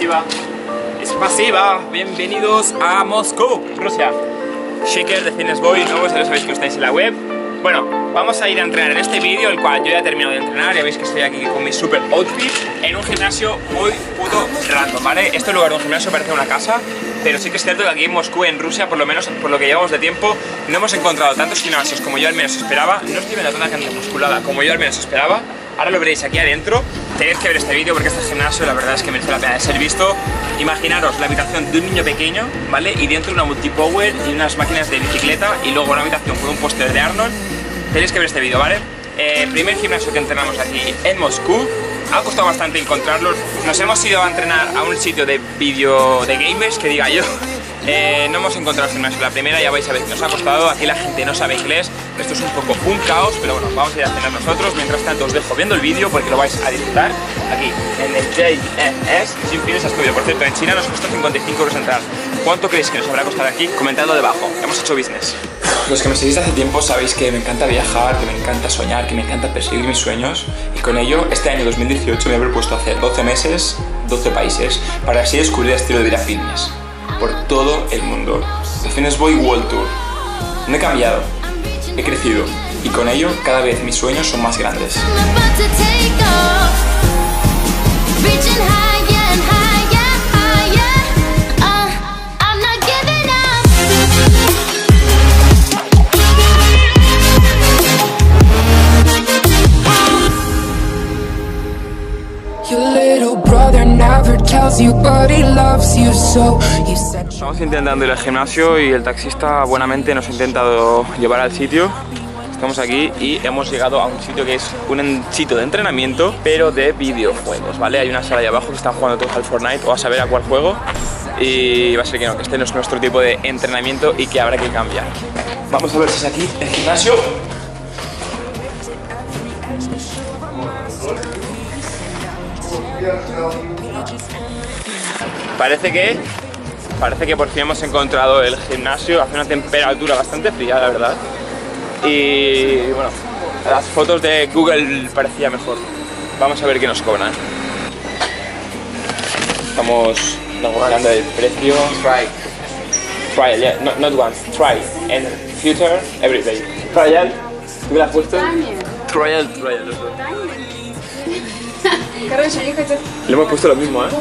Spasiba. Bienvenidos a Moscú, Rusia. Shaker de Fitness Boy, nuevos, ya lo sabéis que estáis en la web. Bueno, vamos a ir a entrenar en este vídeo, el cual yo ya he terminado de entrenar. Ya veis que estoy aquí con mi super outfit en un gimnasio muy puto random, ¿vale? Este lugar de un gimnasio parece una casa, pero sí que es cierto que aquí en Moscú, en Rusia, por lo menos por lo que llevamos de tiempo, no hemos encontrado tantos gimnasios como yo al menos esperaba. No estoy viendo tanta gente musculada como yo al menos esperaba. Ahora lo veréis aquí adentro. Tenéis que ver este vídeo porque este gimnasio la verdad es que merece la pena de ser visto. Imaginaros la habitación de un niño pequeño, ¿vale? Y dentro una multipower y unas máquinas de bicicleta y luego una habitación con un póster de Arnold. Tenéis que ver este vídeo, ¿vale? Primer gimnasio que entrenamos aquí en Moscú. Ha costado bastante encontrarlos. Nos hemos ido a entrenar a un sitio de vídeo de gamers, que diga yo. No hemos encontrado el gimnasio. La primera ya vais a ver que nos ha costado. Aquí la gente no sabe inglés. Esto es un poco un caos, pero bueno, vamos a ir a cenar nosotros. Mientras tanto os dejo viendo el vídeo porque lo vais a disfrutar aquí en el JS Sin Fines Studio. Por cierto, en China nos costó 55 € entrar. ¿Cuánto creéis que nos habrá costado aquí? Comentadlo debajo. Hemos hecho business. Los que me seguís hace tiempo sabéis que me encanta viajar, que me encanta soñar, que me encanta perseguir mis sueños. Y con ello, este año 2018 me he propuesto hacer 12 meses, 12 países, para así descubrir el estilo de vida fitness por todo el mundo. The Fitness Boy World Tour. No he cambiado, he crecido. Y con ello, cada vez mis sueños son más grandes. Estamos intentando ir al gimnasio y el taxista buenamente nos ha intentado llevar al sitio. Estamos aquí y hemos llegado a un sitio que es un sitio de entrenamiento, pero de videojuegos, ¿vale? Hay una sala ahí abajo que están jugando todos al Fortnite o a saber a cuál juego. Y va a ser que no, que este no es nuestro tipo de entrenamiento y que habrá que cambiar. Vamos a ver si es aquí el gimnasio. Parece que por fin hemos encontrado el gimnasio. Hace una temperatura bastante fría, la verdad. Y bueno, las fotos de Google parecía mejor. Vamos a ver qué nos cobran. Estamos negociando el precio. Try, yeah, not once, try. And future, every day. Trial, ¿tú me la has puesto? Trial. Le hemos puesto lo mismo, ¿eh?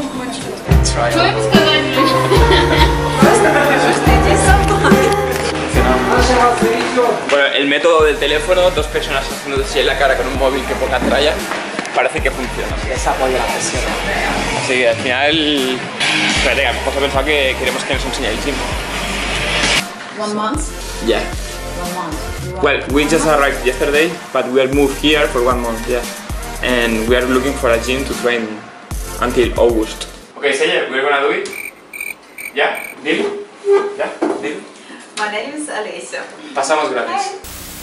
Bueno, el método del teléfono, dos personas haciéndose en la cara con un móvil que poca tralla, parece que funciona. Les apoya la presión. Así que al final, espérate, hemos pensado que queremos que nos enseñe el gym. 1 month? Yeah. 1 month. Well, we just arrived yesterday, but we are moved here for 1 month, yeah. And we are looking for a gym to train until August. Okay, Seye, we're gonna do it. Yeah? Deal? Yeah? Deal? My name is Alicia. Pasamos gratis.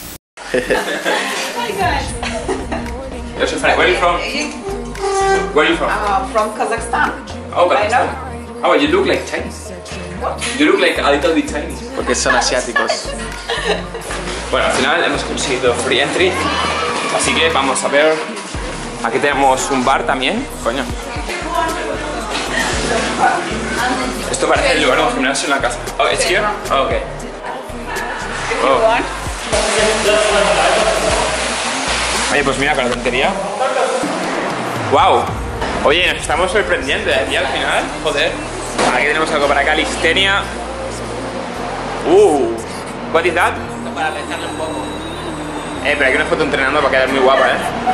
Hi guys. You're so funny. Where are you from? Where are you from? From Kazakhstan. Oh, I know. Kazakhstan. Oh, you look like Chinese. What? You look like a little bit Chinese. Porque son asiáticos. Bueno, al final hemos conseguido free entry. Así que vamos a ver. Aquí tenemos un bar también. Coño. Esto parece el lugar de un gimnasio en la casa. Oh, it's here? Oh, okay. Oh. Oye, pues mira, con la tontería. Wow. Oye, nos estamos sorprendiendo de aquí al final. Joder. Aquí tenemos algo para calistenia. What is that? Para pensarle un poco. Pero aquí una foto entrenando va a quedar muy guapa,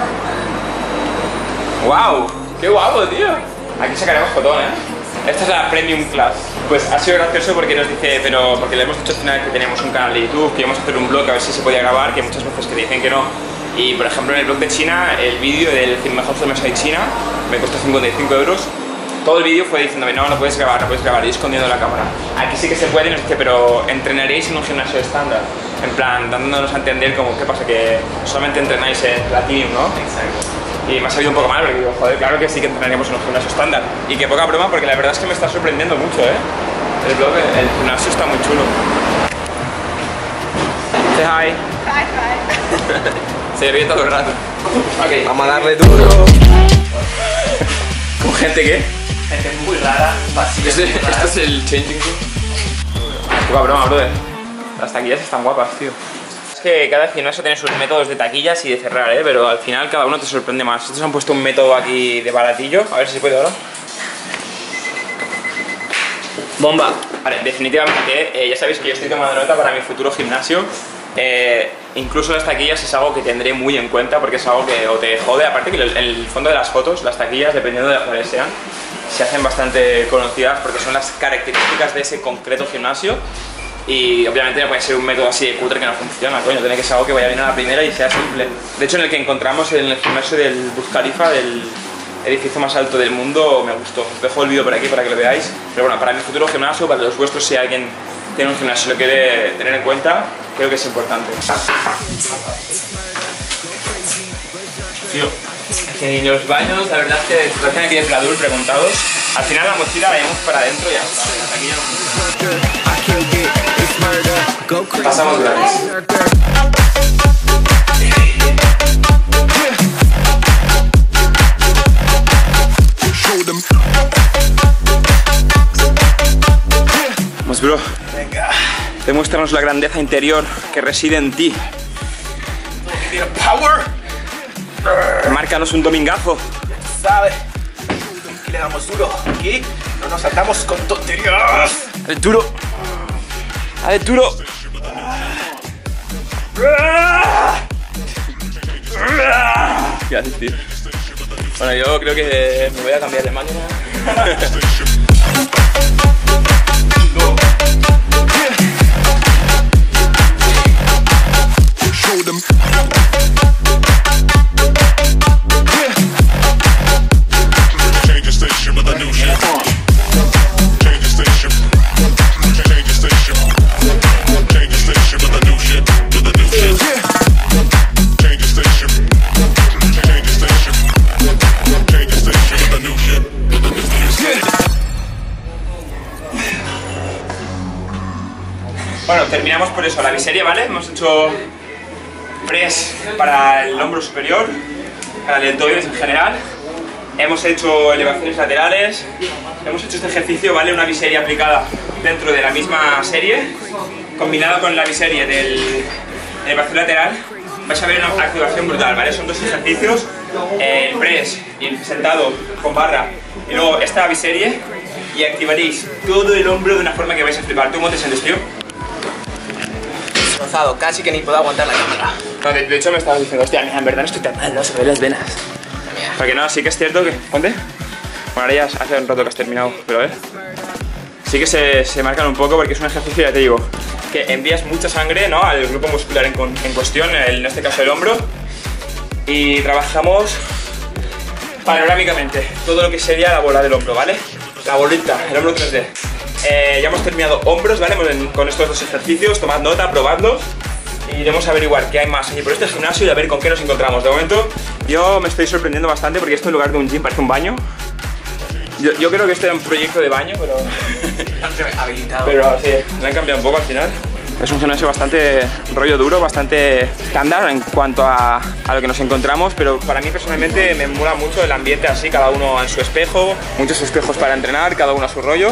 Wow. Qué guapo, tío. Aquí sacaremos fotón, Esta es la Premium Class. Pues ha sido gracioso porque nos dice, pero porque le hemos dicho al final que tenemos un canal de YouTube, que íbamos a hacer un blog a ver si se podía grabar, que hay muchas veces que dicen que no. Y por ejemplo en el blog de China, el vídeo del mejor gimnasio de China me costó 55 €. Todo el vídeo fue diciéndome, no puedes grabar, y escondiendo la cámara. Aquí sí que se puede y nos dice, pero entrenaréis en un gimnasio estándar. En plan, dándonos a entender como, ¿qué pasa? Que solamente entrenáis en Platinum, ¿no? Exacto. Y me ha salido un poco mal porque digo, joder, claro que sí que entrenaríamos en un gimnasio estándar. Y que poca broma porque la verdad es que me está sorprendiendo mucho, El blog, el gimnasio está muy chulo. Say hi. Hi. Se ríe todo el rato. Ok, Vamos a darle duro. ¿con gente qué? Gente muy rara, vacía. Este es el changing room. Poca broma, brother. Las taquillas están guapas, tío. Es que cada gimnasio tiene sus métodos de taquillas y de cerrar, pero al final cada uno te sorprende más. Estos han puesto un método aquí de baratillo. A ver si se puede ahora. Bomba. Vale, definitivamente, ya sabéis que yo estoy tomando nota para mi futuro gimnasio. Incluso las taquillas es algo que tendré muy en cuenta porque es algo que o te jode. Aparte que el fondo de las fotos, las taquillas, dependiendo de cuáles sean, se hacen bastante conocidas porque son las características de ese concreto gimnasio. Y obviamente no puede ser un método así de cutre que no funciona, coño, tiene que ser algo que vaya bien a la primera y sea simple. De hecho, en el que encontramos en el gimnasio del Burj Khalifa, del edificio más alto del mundo, me gustó. Os dejo el vídeo por aquí para que lo veáis. Pero bueno, para mi futuro gimnasio, para los vuestros, si alguien tiene un gimnasio y lo quiere tener en cuenta, creo que es importante. Tío, es que en los baños, la verdad es que situación aquí de Pladur preguntados. Al final la mochila la llevamos para adentro y ya está. Aquí ya no. Pasamos gratis. Vamos, bro. Venga. Demuéstranos la grandeza interior que reside en ti. Power. Márcanos un domingazo. ¿Sabes? Aquí le damos duro. Aquí no nos atamos con tonterías. Dale duro. Dale duro. Gracias, tío. Bueno, yo creo que me voy a cambiar de máquina. Bueno, terminamos por eso, la biseria, ¿vale? Hemos hecho press para el hombro superior, para el deltoides en general. Hemos hecho elevaciones laterales. Hemos hecho este ejercicio, ¿vale? Una biseria aplicada dentro de la misma serie, combinada con la biseria del elevación lateral. Vais a ver una activación brutal, ¿vale? Son dos ejercicios, el press y el sentado con barra, y luego esta biseria, y activaréis todo el hombro de una forma que vais a flipar. ¿Tú cómo te sientes, tío? Destrozado, casi que ni puedo aguantar la cámara. No, de hecho me estabas diciendo, hostia, mira, en verdad no estoy tan mal, no se me ven las venas. Porque no, sí que es cierto que... Ponte. Bueno, ahora ya hace un rato que has terminado, pero a ver. Sí que se marcan un poco porque es un ejercicio, ya te digo, que envías mucha sangre, ¿no?, al grupo muscular en cuestión, en este caso el hombro. Y trabajamos panorámicamente todo lo que sería la bola del hombro, ¿vale? La bolita, el hombro 3D. Ya hemos terminado hombros, ¿vale? Con estos dos ejercicios, tomad nota, probadlos. Y iremos a averiguar qué hay más allí por este gimnasio y a ver con qué nos encontramos. De momento, yo me estoy sorprendiendo bastante porque esto en lugar de un gym parece un baño. Yo creo que este era un proyecto de baño, pero... habilitado. Pero sí, lo han cambiado un poco al final. Es un gimnasio bastante rollo duro, bastante estándar en cuanto a lo que nos encontramos, pero para mí personalmente me mola mucho el ambiente así, cada uno en su espejo, muchos espejos para entrenar, cada uno a su rollo.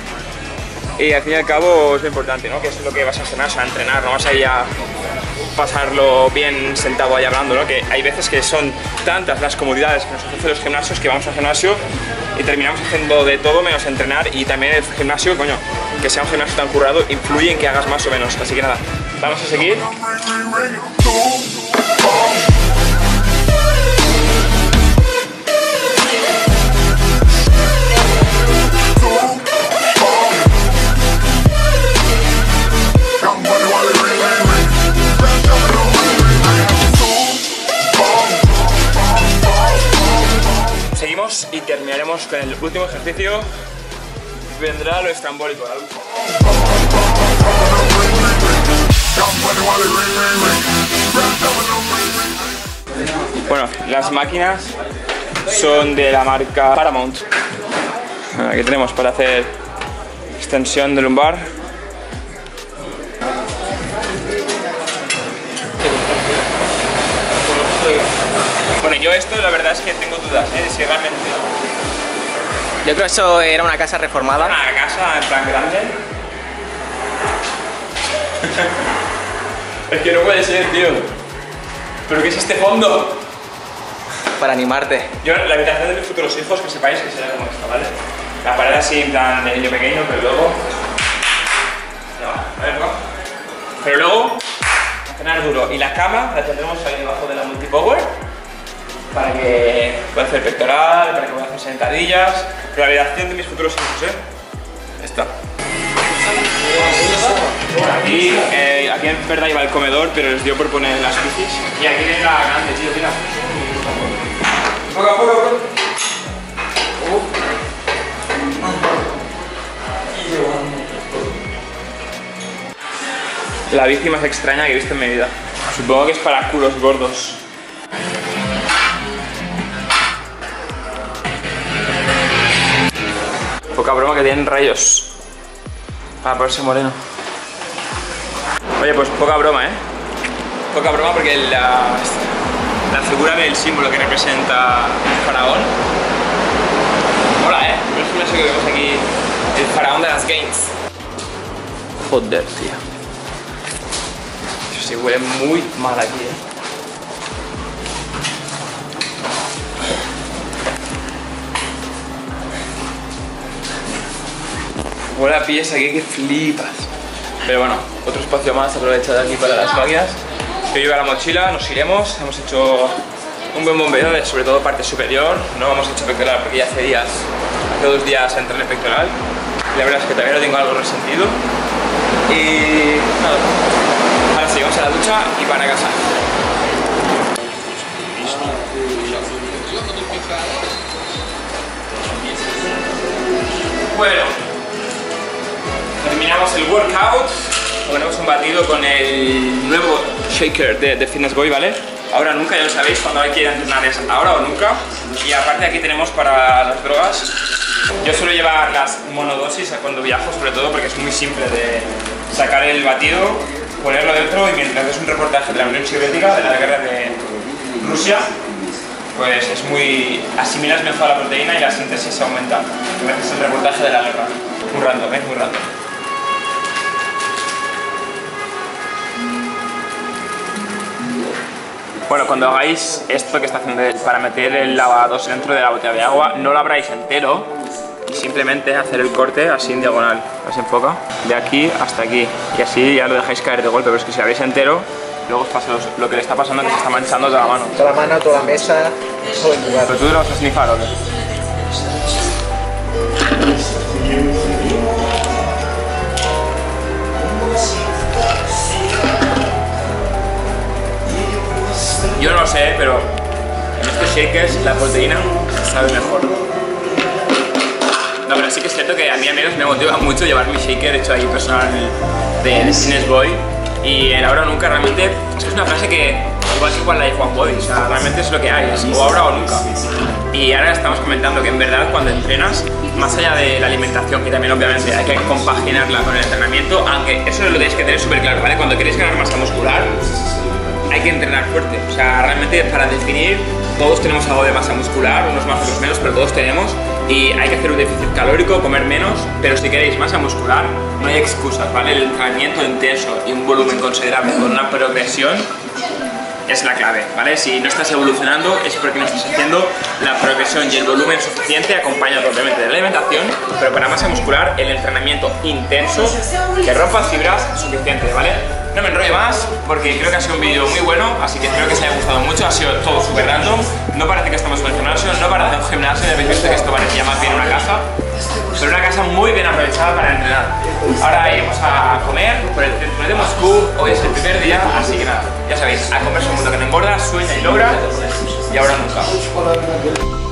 Y al fin y al cabo es lo importante, ¿no? Que es lo que vas a entrenar, no vas a ir a pasarlo bien sentado ahí hablando, ¿no? Que hay veces que son tantas las comodidades que nos ofrecen los gimnasios que vamos al gimnasio y terminamos haciendo de todo menos entrenar, y también el gimnasio, coño, que sea un gimnasio tan currado influye en que hagas más o menos, así que nada, vamos a seguir. Seguimos y terminaremos con el último ejercicio. Vendrá lo estrambólico, la lucha. Bueno, las máquinas son de la marca Paramount. Aquí tenemos para hacer extensión de lumbar. Bueno, yo esto la verdad es que tengo dudas, de si realmente Yo creo que eso era una casa reformada. Una casa en plan grande. Es que no puede ser, tío. ¿Pero qué es este fondo? Para animarte. Yo, la habitación de mis futuros hijos, que sepáis que será como esta, ¿vale? La pared así en plan de niño pequeño, pero luego... No, a ver, no. Pero luego, a cenar duro. Y la cama la tendremos ahí debajo de la multipower para que pueda hacer pectoral, para que pueda hacer sentadillas. Pero la habitación de mis futuros hijos, Esta. Aquí en verdad iba el comedor, pero les dio por poner las bicis. Y aquí viene la grande, tío, mira. Poco a poco. La bici más extraña que he visto en mi vida. Supongo que es para culos gordos. Poca broma que tienen rayos para ponerse moreno. Oye, pues poca broma, Poca broma porque la figura del símbolo que representa el faraón. Mola, No es un eso que vemos aquí, el faraón de las games. Joder, tío. Se huele muy mal aquí, Huele a pies aquí que flipas. Pero bueno, otro espacio más aprovechado aquí para las máquinas. Yo llevo la mochila, nos iremos. Hemos hecho un buen bombeo de sobre todo parte superior. No hemos hecho pectoral porque ya hace 2 días entré en el pectoral. La verdad es que también lo tengo algo resentido. Y nada, ahora sí, vamos a la ducha y para casa. Bueno, terminamos el workout. Ponemos un batido con el nuevo shaker de Fitness Boy, ¿vale? Ahora o nunca, ya lo sabéis, cuando hay que ir a entrenar es ahora o nunca. Y aparte aquí tenemos para las drogas. Yo suelo llevar las monodosis cuando viajo, sobre todo porque es muy simple de sacar el batido, ponerlo dentro y mientras ves un reportaje de la Unión Soviética, de la guerra de Rusia, pues es muy... asimilas mejor la proteína y la síntesis aumenta. Gracias al reportaje de la guerra. Muy random, muy random. Bueno, cuando hagáis esto que está haciendo él para meter el lavados dentro de la botella de agua, no lo abráis entero y simplemente hacer el corte así en diagonal. ¿Os enfoca? De aquí hasta aquí. Y así ya lo dejáis caer de golpe, pero es que si abréis entero, luego os pasa lo que le está pasando, que se está manchando toda la mano. Toda la mano, toda la mesa, todo el lugar. ¿Pero tú lo vas a snifar o qué? Yo no lo sé, pero en estos shakers la proteína sabe mejor. No, pero sí que es cierto que a mí al menos me motiva mucho llevar mi shaker hecho ahí personal de Fitness Boy. Y el ahora o nunca realmente es que es una frase que igual que igual la de Juan Body, o sea, realmente es lo que hay, es o ahora o nunca. Y ahora estamos comentando que en verdad cuando entrenas, más allá de la alimentación, que también obviamente hay que compaginarla con el entrenamiento, aunque eso lo tenéis que tener súper claro, ¿vale? Cuando queréis ganar masa muscular, hay que entrenar fuerte, o sea, realmente para definir, todos tenemos algo de masa muscular, unos más, otros menos, pero todos tenemos, y hay que hacer un déficit calórico, comer menos, pero si queréis masa muscular, no hay excusas, ¿vale? El entrenamiento intenso y un volumen considerable con una progresión es la clave, ¿vale? Si no estás evolucionando es porque no estás haciendo la progresión y el volumen suficiente, acompañado obviamente de la alimentación, pero para masa muscular el entrenamiento intenso que rompa fibras es suficiente, ¿vale? No me enrollo más porque creo que ha sido un vídeo muy bueno, así que espero que os haya gustado mucho, ha sido todo súper random, no parece que estamos en el gimnasio, no parece un gimnasio, habéis visto que esto parecía más bien una casa, pero una casa muy bien aprovechada para entrenar. Ahora iremos a comer por el centro de Moscú, hoy es el primer día, así que nada, ya sabéis, a comerse un mundo que no engorda, sueña y logra, y ahora nunca.